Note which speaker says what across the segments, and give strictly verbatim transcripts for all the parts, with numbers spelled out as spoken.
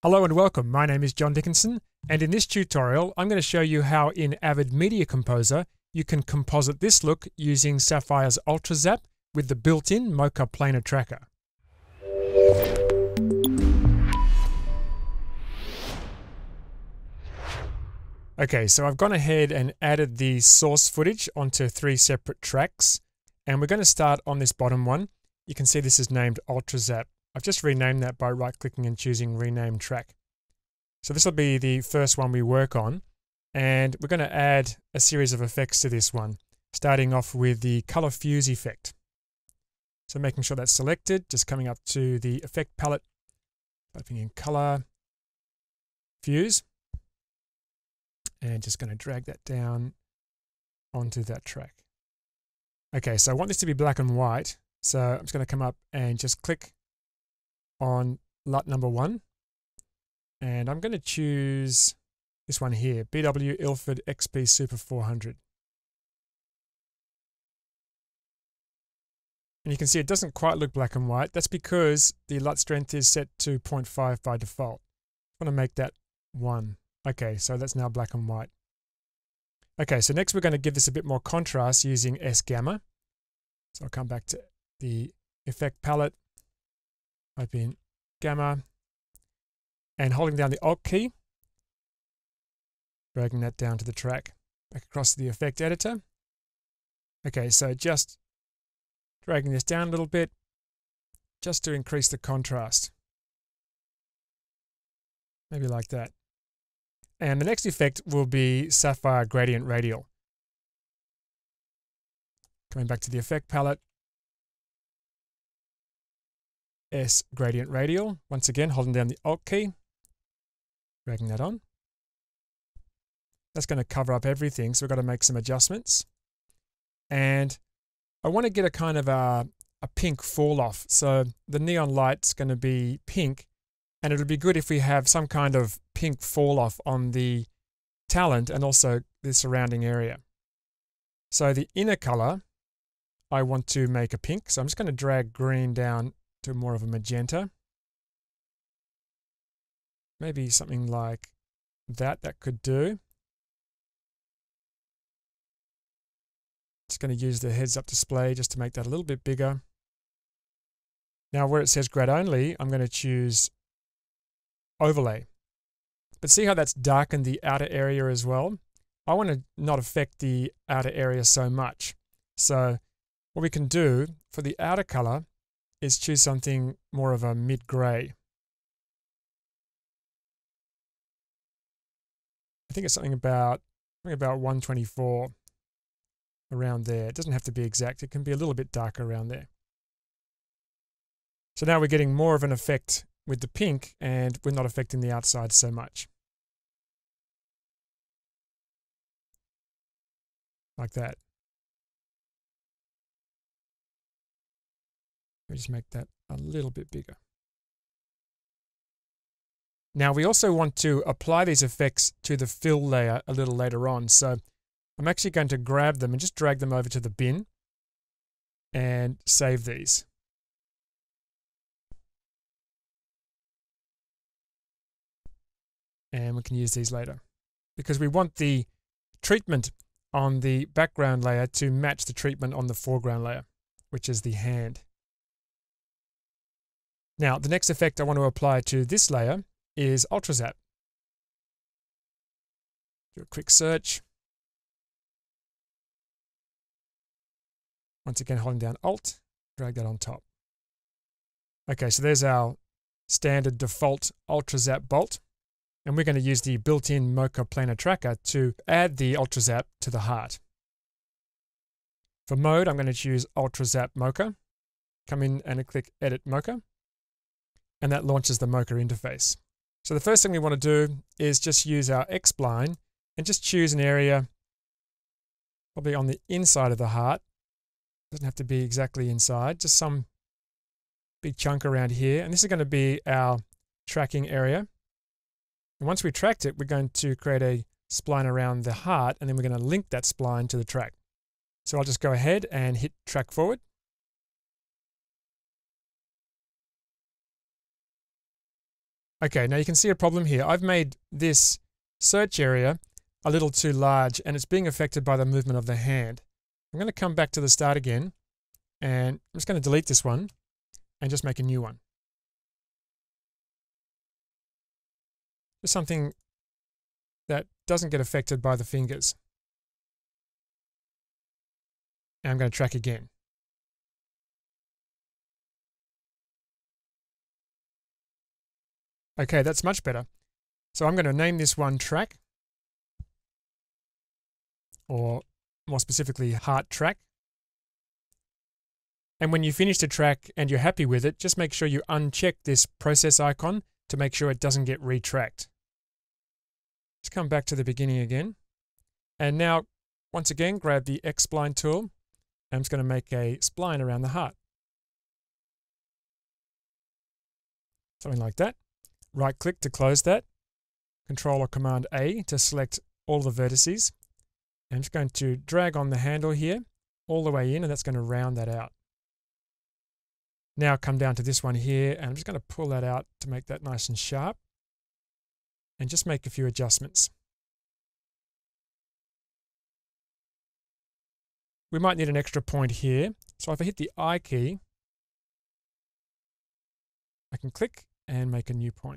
Speaker 1: Hello and welcome. My name is John Dickinson, and in this tutorial I'm going to show you how in Avid Media Composer you can composite this look using Sapphire's UltraZap with the built-in Mocha Planar Tracker. Okay, so I've gone ahead and added the source footage onto three separate tracks, and we're going to start on this bottom one. You can see this is named UltraZap. I've just renamed that by right-clicking and choosing Rename Track. So this will be the first one we work on, and we're going to add a series of effects to this one, starting off with the Color Fuse effect. So making sure that's selected, just coming up to the Effect palette, typing in Color Fuse, and just going to drag that down onto that track. Okay, so I want this to be black and white, so I'm just going to come up and just click on L U T number one, and I'm going to choose this one here, B W Ilford X P Super four hundred. And you can see it doesn't quite look black and white. That's because the L U T strength is set to zero point five by default. I want to make that one. Okay, so that's now black and white. Okay, so next we're going to give this a bit more contrast using S Gamma. So I'll come back to the Effect palette, type in Gamma, and holding down the Alt key, dragging that down to the track, back across to the Effect Editor. Okay, so just dragging this down a little bit, just to increase the contrast. Maybe like that. And the next effect will be Sapphire Gradient Radial. Coming back to the Effect palette, S Gradient Radial, once again holding down the Alt key, dragging that on. That's going to cover up everything, so we've got to make some adjustments. And I want to get a kind of a, a pink fall off. So the neon light's going to be pink, and it'll be good if we have some kind of pink fall off on the talent and also the surrounding area. So the inner color, I want to make a pink, so I'm just going to drag green down to more of a magenta. Maybe something like that, that could do. Just going to use the heads-up display just to make that a little bit bigger. Now where it says grad only, I'm going to choose overlay. But see how that's darkened the outer area as well? I want to not affect the outer area so much. So what we can do for the outer color is choose something more of a mid-gray. I think it's something about, something about one twenty-four, around there. It doesn't have to be exact. It can be a little bit darker around there. So now we're getting more of an effect with the pink, and we're not affecting the outside so much. Like that. Let me just make that a little bit bigger. Now we also want to apply these effects to the fill layer a little later on. So I'm actually going to grab them and just drag them over to the bin and save these. And we can use these later because we want the treatment on the background layer to match the treatment on the foreground layer, which is the hand. Now, the next effect I want to apply to this layer is UltraZap. Do a quick search. Once again, holding down Alt, drag that on top. Okay, so there's our standard default UltraZap bolt. And we're going to use the built-in Mocha Planar Tracker to add the UltraZap to the heart. For mode, I'm going to choose UltraZap Mocha. Come in and click Edit Mocha. And that launches the Mocha interface. So the first thing we want to do is just use our X-spline and just choose an area probably on the inside of the heart. Doesn't have to be exactly inside, just some big chunk around here. And this is going to be our tracking area. And once we tracked it, we're going to create a spline around the heart, and then we're going to link that spline to the track. So I'll just go ahead and hit track forward. Okay, now you can see a problem here. I've made this search area a little too large and it's being affected by the movement of the hand. I'm going to come back to the start again and I'm just going to delete this one and just make a new one. Just something that doesn't get affected by the fingers. And I'm going to track again. Okay, that's much better. So I'm going to name this one track, or more specifically heart track. And when you finish the track and you're happy with it, just make sure you uncheck this process icon to make sure it doesn't get retracked. Let's come back to the beginning again. And now, once again, grab the X-Spline tool. I'm just going to make a spline around the heart. Something like that. Right click to close that. Control or Command A to select all the vertices. And I'm just going to drag on the handle here all the way in, and that's going to round that out. Now come down to this one here, and I'm just going to pull that out to make that nice and sharp. And just make a few adjustments. We might need an extra point here. So if I hit the I key, I can click and make a new point.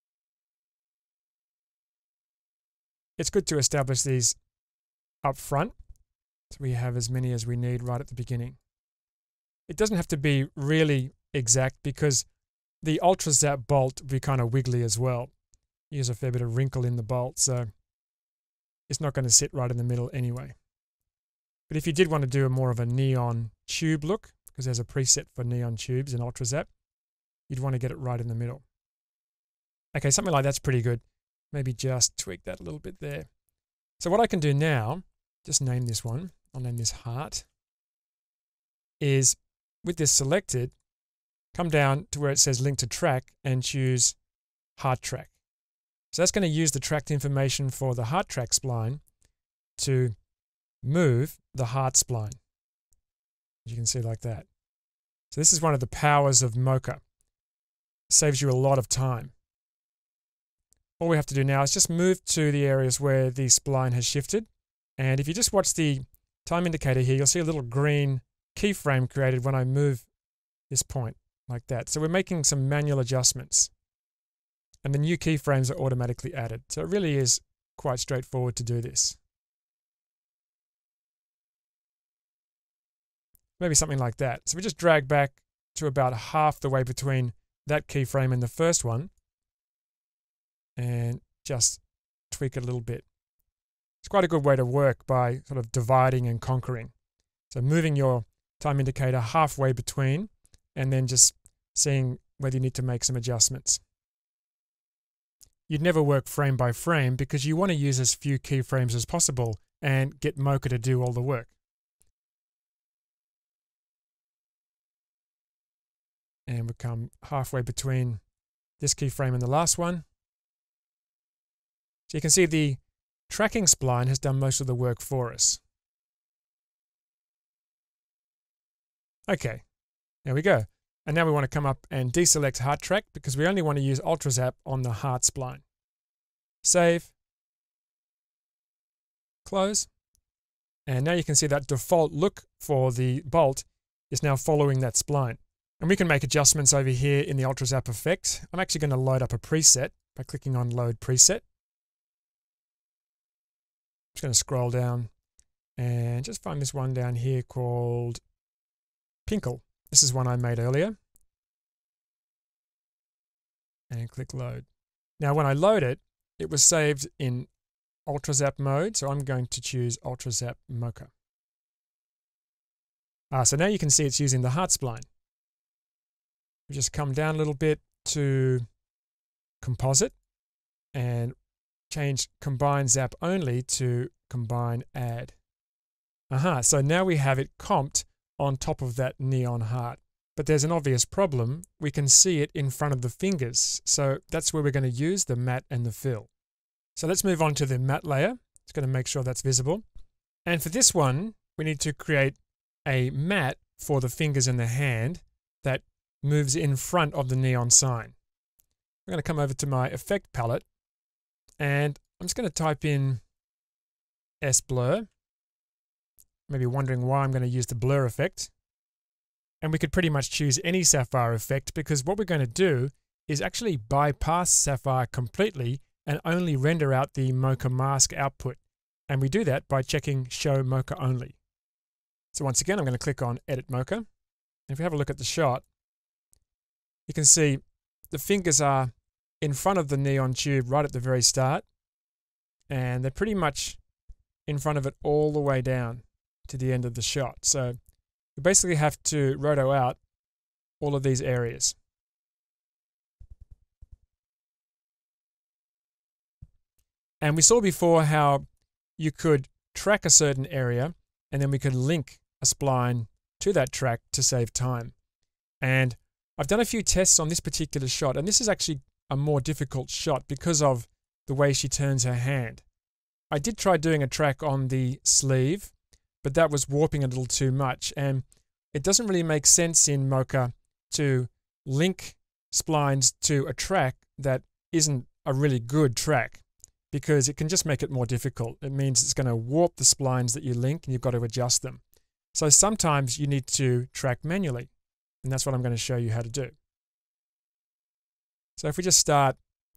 Speaker 1: It's good to establish these up front so we have as many as we need right at the beginning. It doesn't have to be really exact because the Ultra Zap bolt will be kind of wiggly as well. Use a fair bit of wrinkle in the bolt, so it's not going to sit right in the middle anyway. But if you did want to do a more of a neon tube look, because there's a preset for neon tubes in Ultra Zap, you'd want to get it right in the middle. Okay, something like that's pretty good. Maybe just tweak that a little bit there. So what I can do now, just name this one, I'll name this heart, is with this selected, come down to where it says link to track and choose heart track. So that's going to use the tracked information for the heart track spline to move the heart spline. As you can see like that. So this is one of the powers of Mocha. It saves you a lot of time. All we have to do now is just move to the areas where the spline has shifted. And if you just watch the time indicator here, you'll see a little green keyframe created when I move this point like that. So we're making some manual adjustments. And the new keyframes are automatically added. So it really is quite straightforward to do this. Maybe something like that. So we just drag back to about half the way between that keyframe and the first one and just tweak it a little bit. It's quite a good way to work by sort of dividing and conquering. So moving your time indicator halfway between and then just seeing whether you need to make some adjustments. You'd never work frame by frame because you want to use as few keyframes as possible and get Mocha to do all the work. And we come halfway between this keyframe and the last one. So you can see the tracking spline has done most of the work for us. Okay, there we go. And now we want to come up and deselect heart track because we only want to use Ultra Zap on the heart spline. Save. Close. And now you can see that default look for the bolt is now following that spline. And we can make adjustments over here in the Ultra Zap effect. I'm actually going to load up a preset by clicking on Load Preset. I'm just going to scroll down and just find this one down here called Pinkle. This is one I made earlier. And click Load. Now when I load it, it was saved in Ultra Zap mode, so I'm going to choose Ultra Zap Mocha. Ah, so now you can see it's using the heart spline. We just come down a little bit to Composite and change Combine Zap Only to Combine Add. Aha, so now we have it comped on top of that neon heart. But there's an obvious problem. We can see it in front of the fingers. So that's where we're going to use the matte and the fill. So let's move on to the matte layer. It's going to make sure that's visible. And for this one, we need to create a matte for the fingers and the hand that moves in front of the neon sign. I'm I'm going to come over to my effect palette, and I'm just going to type in S-Blur. Maybe wondering why I'm going to use the blur effect. And we could pretty much choose any Sapphire effect, because what we're going to do is actually bypass Sapphire completely and only render out the Mocha mask output. And we do that by checking Show Mocha Only. So once again, I'm going to click on Edit Mocha. And if we have a look at the shot, you can see the fingers are in front of the neon tube right at the very start. And they're pretty much in front of it all the way down to the end of the shot. So we basically have to roto out all of these areas. And we saw before how you could track a certain area and then we could link a spline to that track to save time. And I've done a few tests on this particular shot, and this is actually a more difficult shot because of the way she turns her hand. I did try doing a track on the sleeve, but that was warping a little too much, and it doesn't really make sense in Mocha to link splines to a track that isn't a really good track, because it can just make it more difficult. It means it's going to warp the splines that you link, and you've got to adjust them. So sometimes you need to track manually, and that's what I'm going to show you how to do. So if we just start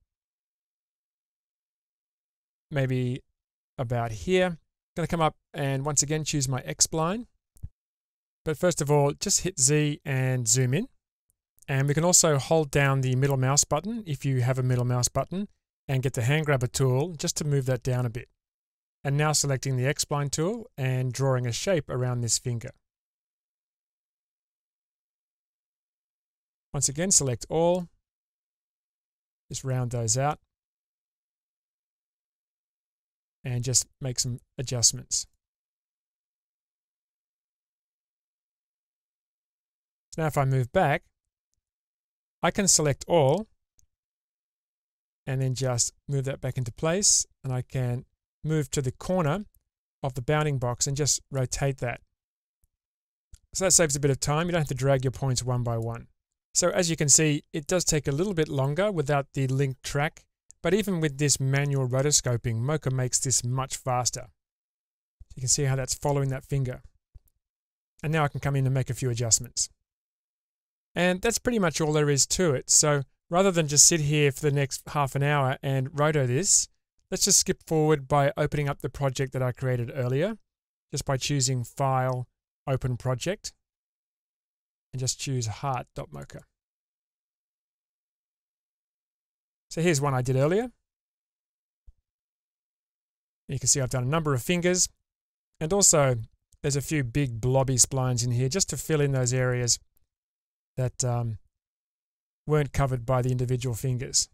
Speaker 1: maybe about here, I'm going to come up and once again choose my X-spline. But first of all, just hit Z and zoom in. And we can also hold down the middle mouse button if you have a middle mouse button, and get the hand grabber tool just to move that down a bit. And now selecting the X-spline tool and drawing a shape around this finger. Once again, select all. Just round those out. And just make some adjustments. So now if I move back, I can select all and then just move that back into place, and I can move to the corner of the bounding box and just rotate that. So that saves a bit of time. You don't have to drag your points one by one. So as you can see, it does take a little bit longer without the linked track, but even with this manual rotoscoping, Mocha makes this much faster. You can see how that's following that finger. And now I can come in and make a few adjustments. And that's pretty much all there is to it. So rather than just sit here for the next half an hour and roto this, let's just skip forward by opening up the project that I created earlier, just by choosing File, Open Project, and just choose heart.mocha. So here's one I did earlier. You can see I've done a number of fingers, and also there's a few big blobby splines in here just to fill in those areas that um, weren't covered by the individual fingers.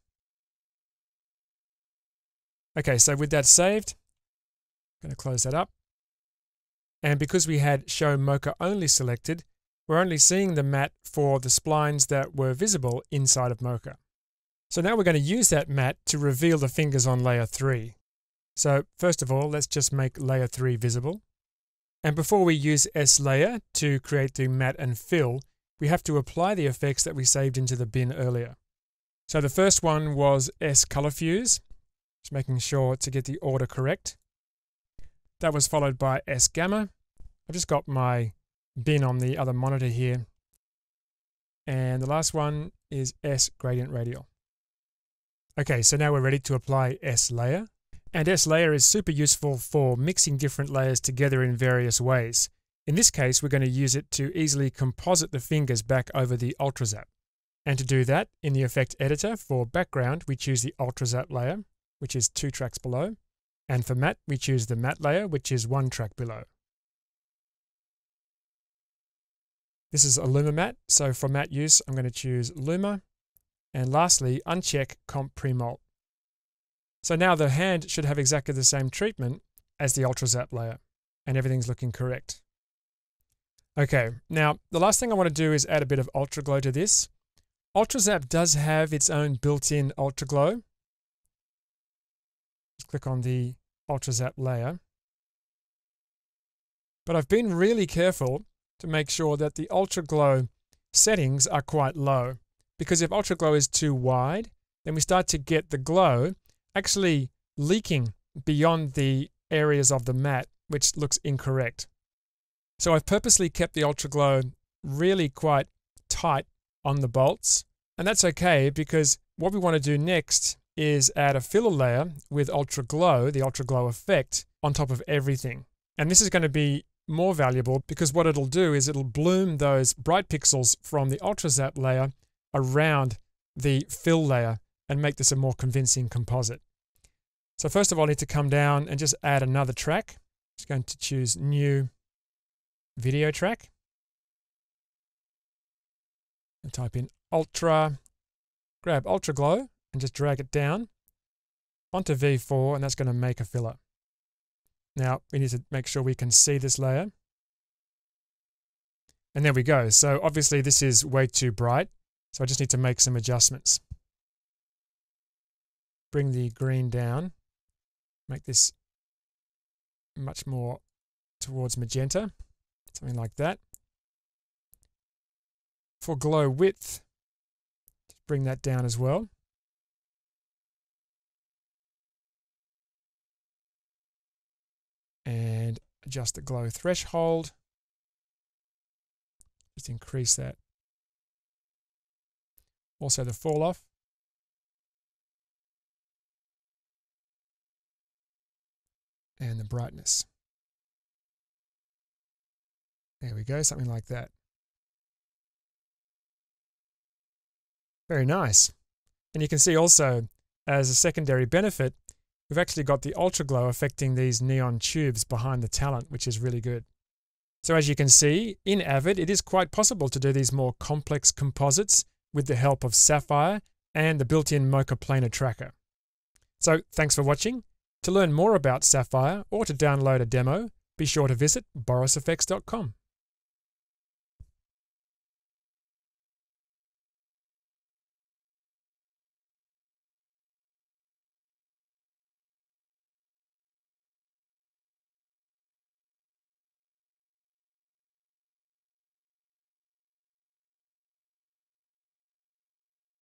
Speaker 1: Okay, so with that saved, I'm going to close that up. And because we had Show Mocha Only selected, we're only seeing the matte for the splines that were visible inside of Mocha. So now we're going to use that matte to reveal the fingers on layer three. So first of all, let's just make layer three visible. And before we use S layer to create the matte and fill, we have to apply the effects that we saved into the bin earlier. So the first one was S Color Fuse, just making sure to get the order correct. That was followed by S Gamma. I've just got my bin on the other monitor here. And the last one is S Gradient Radial. Okay, so now we're ready to apply S layer. And S layer is super useful for mixing different layers together in various ways. In this case, we're going to use it to easily composite the fingers back over the Ultrazap. And to do that, in the effect editor for background, we choose the Ultrazap layer, which is two tracks below. And for matte, we choose the matte layer, which is one track below. This is a Luma matte, so for matte use, I'm going to choose Luma. And lastly, uncheck Comp Premult. So now the hand should have exactly the same treatment as the Ultrazap layer, and everything's looking correct. Okay, now the last thing I want to do is add a bit of Ultraglow to this. Ultrazap does have its own built-in Ultraglow. Just click on the Ultrazap layer. But I've been really careful to make sure that the Ultraglow settings are quite low, because if Ultraglow is too wide, then we start to get the glow actually leaking beyond the areas of the mat, which looks incorrect. So I've purposely kept the Ultra Glow really quite tight on the bolts, and that's okay because what we want to do next is add a filler layer with Ultra Glow, the Ultra Glow effect, on top of everything. And this is going to be more valuable because what it'll do is it'll bloom those bright pixels from the Ultra Zap layer around the fill layer and make this a more convincing composite. So first of all, I need to come down and just add another track. Just going to choose New Video Track and type in Ultra, grab Ultra Glow and just drag it down onto V four, and that's going to make a filler. Now we need to make sure we can see this layer. And there we go. So obviously this is way too bright, so I just need to make some adjustments. Bring the green down, make this much more towards magenta, something like that. For glow width, just bring that down as well. And adjust the glow threshold. Just increase that. Also the fall off. And the brightness. There we go, something like that. Very nice. And you can see also, as a secondary benefit, we've actually got the Ultra Glow affecting these neon tubes behind the talent, which is really good. So as you can see, in Avid, it is quite possible to do these more complex composites with the help of Sapphire and the built-in Mocha Planar Tracker. So thanks for watching. To learn more about Sapphire or to download a demo, be sure to visit boris effects dot com.